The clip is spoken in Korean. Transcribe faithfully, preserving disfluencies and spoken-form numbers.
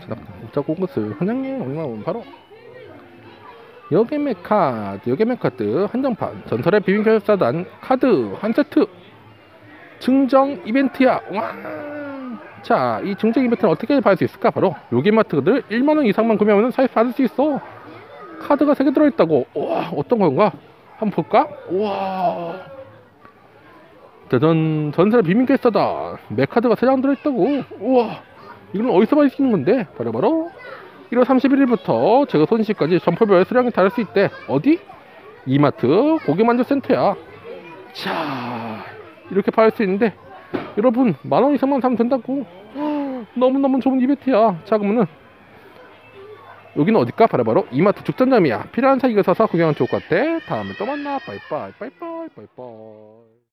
자꾸 것을 한장에 얼마 보면 바로 여겜의 카드, 여겜의 카드 한정판 전설의 비밀 결사단 카드 한 세트 증정 이벤트야. 와! 자, 이 증정 이벤트는 어떻게 받을 수 있을까? 바로 요게마트들 일만 원 이상만 구매하면 사입 받을 수 있어. 카드가 세 개 들어있다고. 와, 어떤 건가? 한번 볼까? 와, 짜잔, 전설의 비밀 결사단 맥카드가 세 장 들어있다고. 우와, 이건 어디서 받을 수 있는 건데? 바로바로 일월 삼십일일부터 제가 손실까지 점포별 수량이 다를 수 있대. 어디? 이마트 고객만족센터야. 자, 이렇게 받을 수 있는데 여러분 만원 이상만 사면 된다고. 너무너무 좋은 이벤트야. 자, 그러면은 여기는 어딜까? 바로바로 이마트 죽전점이야. 필요한 사기가 사서 구경하면 좋을 것 같아. 다음에 또 만나. 빠이빠이 빠이빠이 빠이빠이.